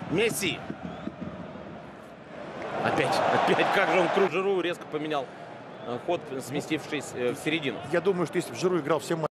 Месси. Опять, как же он Жиру резко поменял ход, сместившись в середину. Я думаю, что если бы Жиру играл все матчи